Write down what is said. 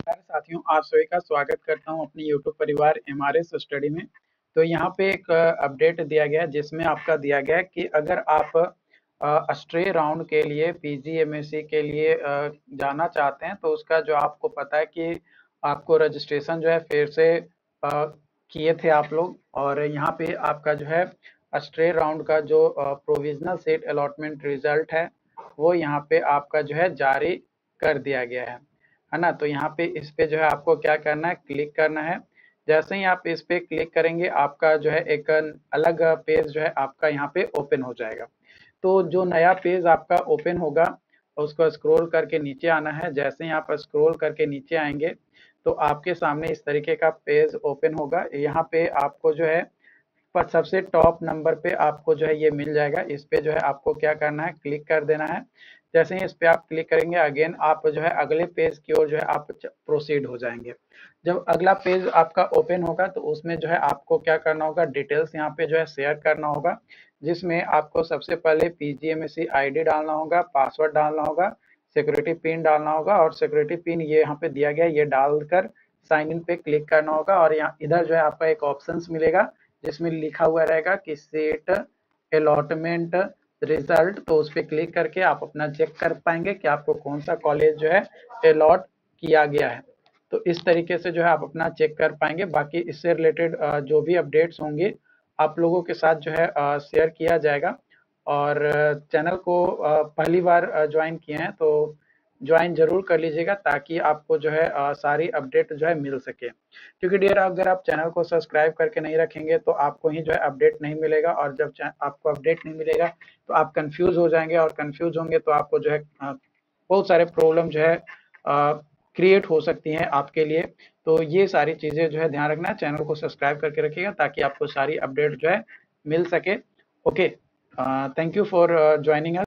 नमस्कार साथियों, आप सभी का स्वागत करता हूं अपने YouTube परिवार एमआरएस स्टडी में। तो यहाँ पे एक अपडेट दिया गया है जिसमें आपका दिया गया है कि अगर आप स्ट्रे राउंड के लिए पीजीएमएससी के लिए जाना चाहते हैं तो उसका जो आपको पता है कि आपको रजिस्ट्रेशन जो है फिर से किए थे आप लोग। और यहाँ पे आपका जो है स्ट्रे राउंड का जो प्रोविजनल सीट अलॉटमेंट रिजल्ट है वो यहाँ पे आपका जो है जारी कर दिया गया है ना। तो यहाँ पे इस पे जो है आपको क्या करना है, क्लिक करना है। जैसे ही आप इस पे क्लिक करेंगे आपका जो है एक अलग पेज जो है आपका यहाँ पे ओपन हो जाएगा। तो जो नया पेज आपका ओपन होगा उसको स्क्रॉल करके नीचे आना है। जैसे ही आप स्क्रॉल करके नीचे आएंगे तो आपके सामने इस तरीके का पेज ओपन होगा। यहाँ पे आपको जो है पर सबसे टॉप नंबर पे आपको जो है ये मिल जाएगा। इस पे जो है आपको क्या करना है, क्लिक कर देना है। जैसे ही इस पे आप क्लिक करेंगे अगेन आप जो है अगले पेज की ओर जो है आप प्रोसीड हो जाएंगे। जब अगला पेज आपका ओपन होगा तो उसमें जो है आपको क्या करना होगा, डिटेल्स यहाँ पे जो है शेयर करना होगा, जिसमें आपको सबसे पहले पीजीएमएससी आईडी डालना होगा, पासवर्ड डालना होगा, सिक्योरिटी पिन डालना होगा। और सिक्योरिटी पिन ये यहाँ पे दिया गया है, ये डालकर साइन इन पे क्लिक करना होगा। और यहाँ इधर जो है आपका एक ऑप्शंस मिलेगा जिसमें लिखा हुआ रहेगा कि सीट अलॉटमेंट रिजल्ट। तो उस पर क्लिक करके आप अपना चेक कर पाएंगे कि आपको कौन सा कॉलेज जो है अलॉट किया गया है। तो इस तरीके से जो है आप अपना चेक कर पाएंगे। बाकी इससे रिलेटेड जो भी अपडेट्स होंगे आप लोगों के साथ जो है शेयर किया जाएगा। और चैनल को पहली बार ज्वाइन किए हैं तो ज्वाइन जरूर कर लीजिएगा ताकि आपको जो है सारी अपडेट जो है मिल सके। क्योंकि डियर अगर आप चैनल को सब्सक्राइब करके नहीं रखेंगे तो आपको ही जो है अपडेट नहीं मिलेगा। और जब आपको अपडेट नहीं मिलेगा तो आप कंफ्यूज हो जाएंगे, और कंफ्यूज होंगे तो आपको जो है बहुत सारे प्रॉब्लम जो है क्रिएट हो सकती हैं आपके लिए। तो ये सारी चीज़ें जो है ध्यान रखना है, चैनल को सब्सक्राइब करके रखिएगा ताकि आपको सारी अपडेट जो है मिल सके। Okay, thank you for joining us.